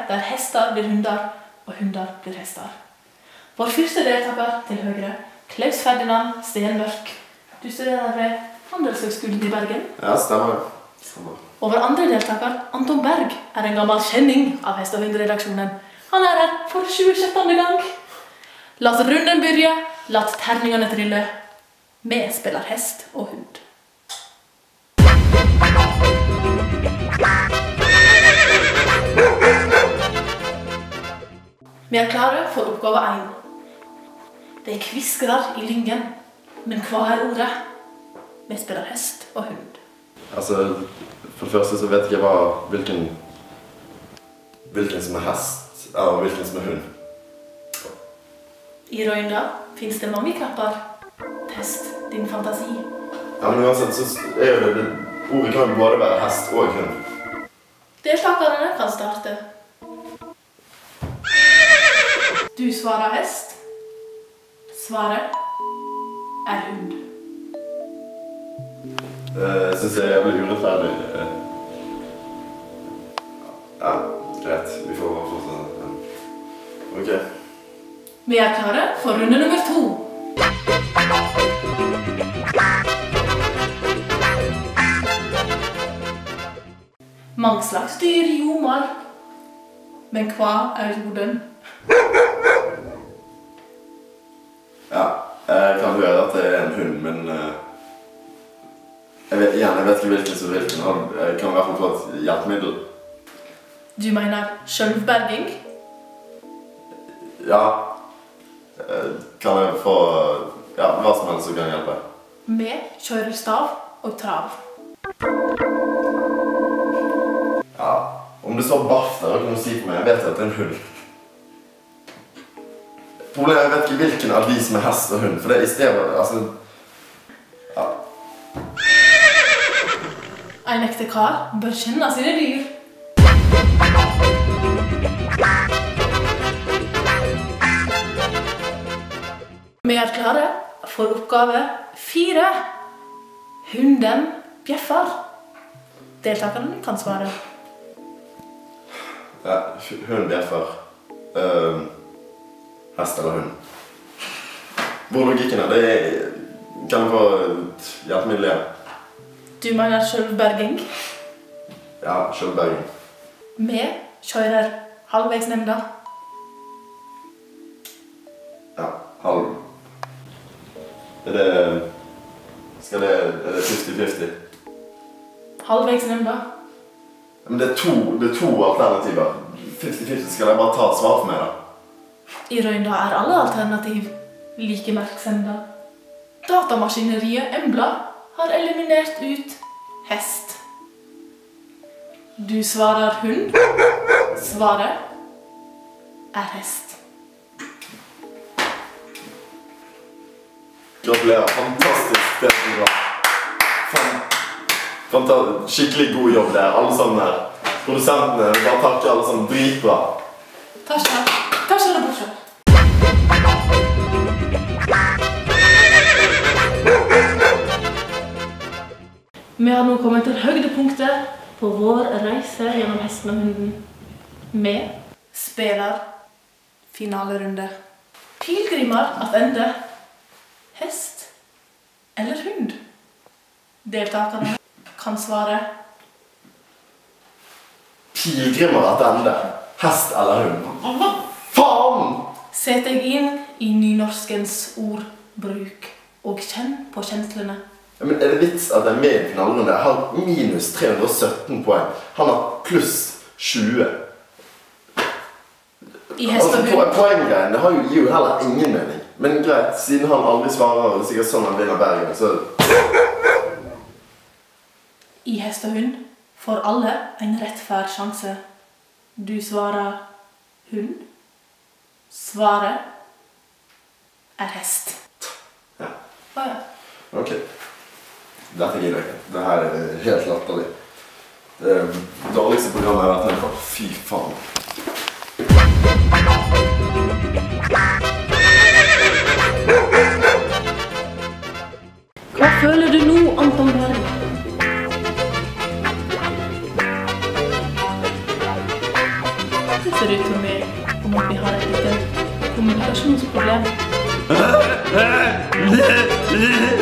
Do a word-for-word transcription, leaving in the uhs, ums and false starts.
der hester blir hunder, og hunder blir hester. Vår første deltaker til høyre, Klaus Ferdinand Stenmørk. Du studerer ved Handelshøgskolen i Bergen. Ja, stemmer. stemmer. Og vår andre deltaker, Anton Berg, er en gammel kjenning av Hest og Hund-redaksjonen. Han er her for tjuesjette gang. La oss runden begynne, la terningene trille. Vi spiller hest og hund. Vi er klare for oppgave én. Det kviskrer i lyngen, men hva er ordet? Vi spiller hest og hund. Altså, for det første så vet jeg ikke hva, hvilken, hvilken som er hest, eller hvilken som er hund. I røynda finnes det mange knapper. Test din fantasi. Ja, men uansett så er jo det, ordet kan både være hest og hund. Deltakerne kan starte. Du svarer hest. Svaret er hund. Jeg synes jeg er jævlig urettferdig. Ja, greit. Vi får fortsette. Ok. Vi er klare for runde nummer to. Mange slags dyr ljomer. Men hva er jorden? Ja, jeg kan høre at det er en hund, men uh, jeg vet, igjen, jeg vet ikke hvilken som hvilken. Jeg kan i hvert fall få et hjelpemiddel. Du mener selvberging? Ja. Kan jeg få ja, hva som helst som kan hjelpe? Med kjørestav og trav. Ja, om det står baff der, kan du si for meg. Jeg vet at det er en hund. Problemet er jeg vet ikke hvilken av de som er hest og hund, for det er i stedet, altså... Ja. En ekte kar bør kjenne sine dyr. Vi er klare for oppgave fire. Hunden bjeffer. Deltakerne kan svare. Ja, hund bjeffer. Uh, hest eller hund. Hvor logikken er, det er... Kan jeg få et hjelpemiddel igjen? Du mener selvberging? Ja, selvberging. Vi kjører halvveisnemnda. Ja, halv. Er det... Skal det... Er det fifty fifty? Halvveisnemnda. Men det er to, det er to alternativer. fifty fifty skal jeg bare ta et svar for meg da. I røynda er alle alternativ like merksemda. Datamaskineriet Embla har eliminert ut hest. Du svarer hund. Svaret er hest. Gratulerer, fantastisk det som var. Fantastisk, skikkelig god jobb der, alle sammen her. Produsentene, bare takker alle sammen, dritbra. Takk skal du. Takk skal du bortsett. Vi har nå kommet til høydepunktet på vår reise gjennom hesten og hunden. Vi spiller finalerunde. Pilgrimer at ende. Hest eller hund? Deltakerne kan svare. Pilgrimer at ende. Hest eller hund? Hva faen? Sett deg inn i nynorskens ordbruk og kjenn på kjenslene. Ja, men er det vits at jeg er med i finalerunde? Jeg har minus tre hundre og sytten poeng. Han har pluss tjue. I hest og hund. Altså, poenggreien, det har jo, gir jo heller ingen mening. Men greit, siden han aldri svarer, og det er sikkert sånn han vinner Bergen, så... I hest og hund får alle en rettfær sjanse. Du svarer hund. Svaret er hest. Ja. Hva er det? Ok. Dette gir jeg ikke. Dette er helt latterlig. Det er det dårligste programmet jeg har vært med på. Fy faen. Hva føler du nå, Anton Berg? Det ser ut for meg om at vi har et lite kommunikasjonsproblem.